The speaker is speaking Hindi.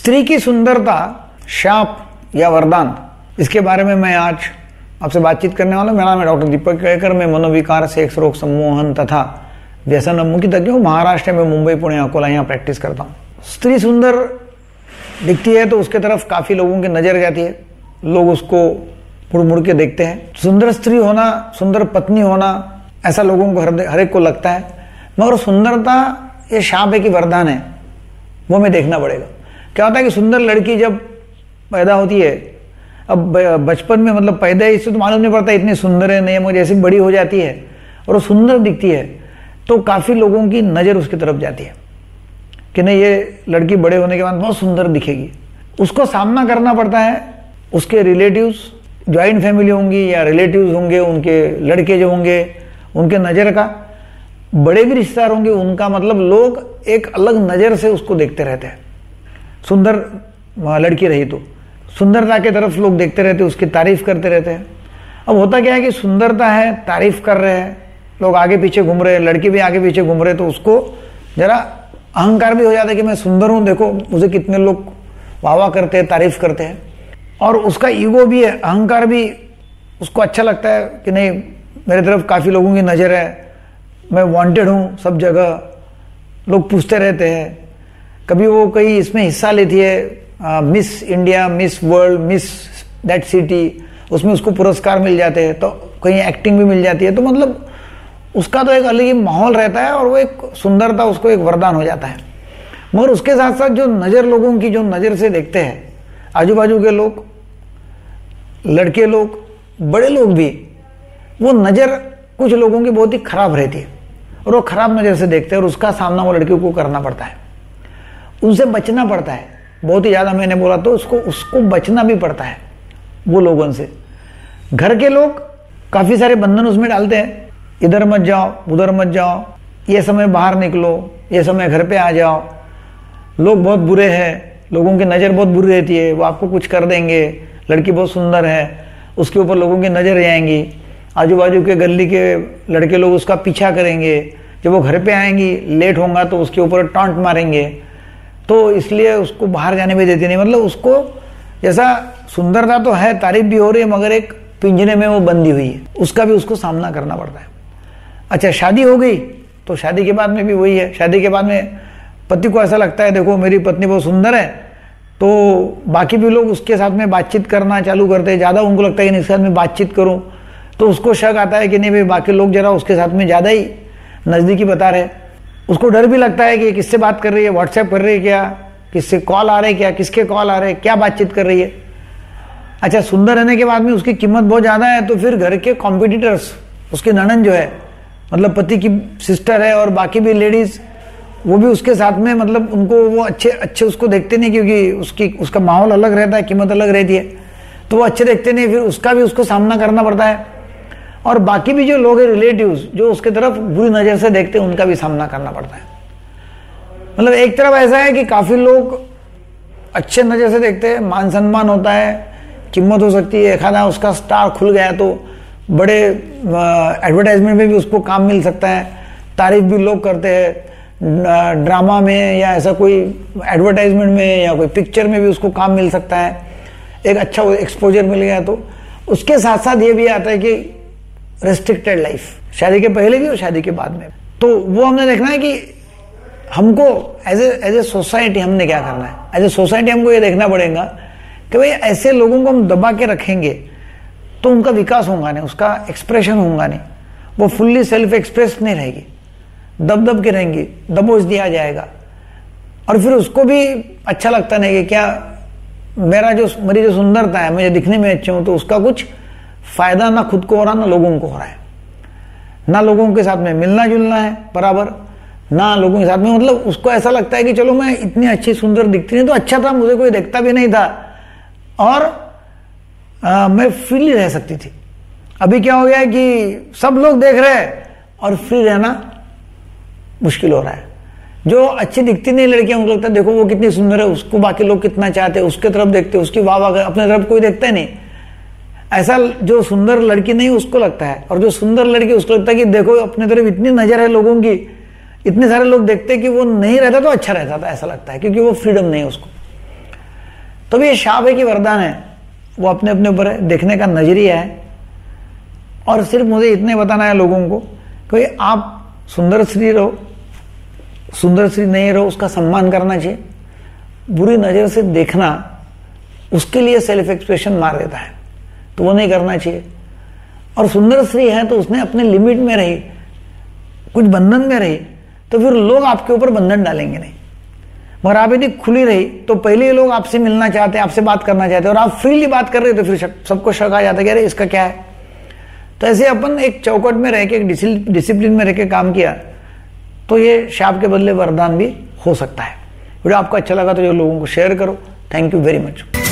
स्त्री की सुंदरता शाप या वरदान, इसके बारे में मैं आज आपसे बातचीत करने वाला हूं। मेरा नाम है डॉक्टर दीपक केलकर। मैं मनोविकार, सेक्स रोग, सम्मोहन तथा व्यसन मुक्ति तज्ञ हूँ। महाराष्ट्र में मुंबई, पुणे, अकोला यहाँ प्रैक्टिस करता हूँ। स्त्री सुंदर दिखती है तो उसके तरफ काफी लोगों की नजर जाती है, लोग उसको मुड़ मुड़ के देखते हैं। सुंदर स्त्री होना, सुंदर पत्नी होना, ऐसा लोगों को हर एक को लगता है। मगर सुंदरता ये शाप है कि वरदान है, वो हमें देखना पड़ेगा। क्या होता है कि सुंदर लड़की जब पैदा होती है, अब बचपन में मतलब पैदा इससे तो मालूम नहीं पड़ता इतनी सुंदर है नहीं, मगर जैसे बड़ी हो जाती है और वो सुंदर दिखती है तो काफ़ी लोगों की नज़र उसकी तरफ जाती है कि नहीं, ये लड़की बड़े होने के बाद बहुत सुंदर दिखेगी। उसको सामना करना पड़ता है। उसके रिलेटिव्स, जॉइंट फैमिली होंगी या रिलेटिव्स होंगे, उनके लड़के जो होंगे उनके नज़र का, बड़े भी रिश्तेदार होंगे उनका, मतलब लोग एक अलग नज़र से उसको देखते रहते हैं। सुंदर लड़की रही तो सुंदरता के तरफ लोग देखते रहते हैं, उसकी तारीफ करते रहते हैं। अब होता क्या है कि सुंदरता है, तारीफ कर रहे हैं लोग, आगे पीछे घूम रहे हैं, लड़की भी आगे पीछे घूम रहे हैं, तो उसको जरा अहंकार भी हो जाता है कि मैं सुंदर हूँ, देखो मुझे कितने लोग वाह वाह करते हैं, तारीफ करते हैं। और उसका ईगो भी है, अहंकार भी, उसको अच्छा लगता है कि नहीं मेरे तरफ काफ़ी लोगों की नज़र है, मैं वांटेड हूँ सब जगह, लोग पूछते रहते हैं। कभी वो कहीं इसमें हिस्सा लेती है, miss India, miss world, miss that city, उसमें उसको पुरस्कार मिल जाते हैं, तो कहीं एक्टिंग भी मिल जाती है, तो मतलब उसका तो एक अलग ही माहौल रहता है और वो एक सुंदरता उसको एक वरदान हो जाता है। मगर उसके साथ साथ जो नज़र लोगों की, जो नज़र से देखते हैं आजू बाजू के लोग, लड़के लोग, बड़े लोग भी, वो नज़र कुछ लोगों की बहुत ही खराब रहती है और वो खराब नज़र से देखते हैं और उसका सामना वो लड़कियों को करना पड़ता है, उनसे बचना पड़ता है। बहुत ही ज़्यादा मैंने बोला तो उसको बचना भी पड़ता है वो लोगों से। घर के लोग काफ़ी सारे बंधन उसमें डालते हैं, इधर मत जाओ, उधर मत जाओ, ये समय बाहर निकलो, ये समय घर पे आ जाओ, लोग बहुत बुरे हैं, लोगों की नज़र बहुत बुरी रहती है, वो आपको कुछ कर देंगे, लड़की बहुत सुंदर है, उसके ऊपर लोगों की नज़र जाएंगी, आजू बाजू के गली के लड़के लोग उसका पीछा करेंगे, जब वो घर पे आएंगी लेट होगा तो उसके ऊपर टॉन्ट मारेंगे, तो इसलिए उसको बाहर जाने भी देती नहीं। मतलब उसको जैसा सुंदरता तो है, तारीफ भी हो रही है, मगर एक पिंजरे में वो बंधी हुई है, उसका भी उसको सामना करना पड़ता है। अच्छा, शादी हो गई तो शादी के बाद में भी वही है। शादी के बाद में पति को ऐसा लगता है देखो मेरी पत्नी बहुत सुंदर है, तो बाकी भी लोग उसके साथ में बातचीत करना चालू करते हैं, ज़्यादा उनको लगता है कि इसके साथ में बातचीत करूँ, तो उसको शक आता है कि नहीं भाई बाकी लोग जरा उसके साथ में ज़्यादा ही नज़दीकी बता रहे। उसको डर भी लगता है कि किससे बात कर रही है, व्हाट्सएप कर रही है क्या, किससे कॉल आ रहे क्या, किसके कॉल आ रहे हैं, क्या बातचीत कर रही है। अच्छा, सुंदर रहने के बाद में उसकी कीमत बहुत ज़्यादा है, तो फिर घर के कॉम्पिटिटर्स, उसकी ननद जो है, मतलब पति की सिस्टर है और बाकी भी लेडीज़, वो भी उसके साथ में, मतलब उनको वो अच्छे उसको देखते नहीं, क्योंकि उसका माहौल अलग रहता है, कीमत अलग रहती है, तो वो अच्छे देखते नहीं, फिर उसका भी उसको सामना करना पड़ता है। और बाकी भी जो लोग हैं, रिलेटिव्स, जो उसके तरफ बुरी नज़र से देखते हैं, उनका भी सामना करना पड़ता है। मतलब एक तरफ ऐसा है कि काफ़ी लोग अच्छे नज़र से देखते हैं, मान सम्मान होता है, कीमत हो सकती है, एक आधा उसका स्टार खुल गया तो बड़े एडवर्टाइजमेंट में भी उसको काम मिल सकता है, तारीफ भी लोग करते हैं, ड्रामा में या ऐसा कोई एडवर्टाइजमेंट में या कोई पिक्चर में भी उसको काम मिल सकता है, एक अच्छा एक्सपोजर मिल गया। तो उसके साथ साथ ये भी आता है कि रेस्ट्रिक्टेड लाइफ, शादी के पहले भी और शादी के बाद में, तो वो हमने देखना है कि हमको एज ए सोसाइटी हमने क्या करना है। एज ए सोसाइटी हमको ये देखना पड़ेगा कि भाई ऐसे लोगों को हम दबा के रखेंगे तो उनका विकास होगा नहीं, उसका एक्सप्रेशन होगा नहीं, वो फुल्ली सेल्फ एक्सप्रेस नहीं रहेगी, दब के रहेंगी, दबोच दिया जाएगा। और फिर उसको भी अच्छा लगता नहीं कि क्या मेरी जो सुंदरता है, मुझे दिखने में अच्छे हूँ, तो उसका कुछ फायदा ना खुद को हो रहा ना लोगों को हो रहा है, ना लोगों के साथ में मिलना जुलना है बराबर, ना लोगों के साथ में, मतलब उसको ऐसा लगता है कि चलो मैं इतनी अच्छी सुंदर दिखती नहीं तो अच्छा था, मुझे कोई देखता भी नहीं था और मैं फ्री रह सकती थी। अभी क्या हो गया है कि सब लोग देख रहे हैं और फ्री रहना मुश्किल हो रहा है। जो अच्छी दिखती नहीं लड़कियां, उनको लगता है देखो वो कितनी सुंदर है, उसको बाकी लोग कितना चाहते हैं, उसके तरफ देखते, उसकी वाह वाह, अपने तरफ कोई देखता ही नहीं। ऐसा जो सुंदर लड़की नहीं उसको लगता है, और जो सुंदर लड़की उसको लगता है कि देखो अपने तरफ इतनी नजर है लोगों की, इतने सारे लोग देखते हैं कि वो नहीं रहता तो अच्छा रहता था, ऐसा लगता है, क्योंकि वो फ्रीडम नहीं है उसको। तो भी ये शाप है कि वरदान है, वो अपने अपने ऊपर है, देखने का नजरिया है। और सिर्फ मुझे इतने बताना है लोगों को कि आप सुंदर स्त्री रहो, सुंदर स्त्री नहीं रहो, उसका सम्मान करना चाहिए। बुरी नजर से देखना उसके लिए सेल्फ एक्सप्रेशन मार देता है, तो वो नहीं करना चाहिए। और सुंदर स्त्री है तो उसने अपने लिमिट में रही, कुछ बंधन में रही, तो फिर लोग आपके ऊपर बंधन डालेंगे नहीं। मगर आप यदि खुली रही तो पहले लोग आपसे मिलना चाहते हैं, आपसे बात करना चाहते हैं, और आप फ्रीली बात कर रहे हो तो फिर सबको शक आ जाता है कि अरे इसका क्या है। तो ऐसे अपन एक चौकट में रह के, एक डिसिप्लिन में रह के काम किया तो ये शाप के बदले वरदान भी हो सकता है। वीडियो आपको अच्छा लगा तो जो लोगों को शेयर करो। Thank you very much.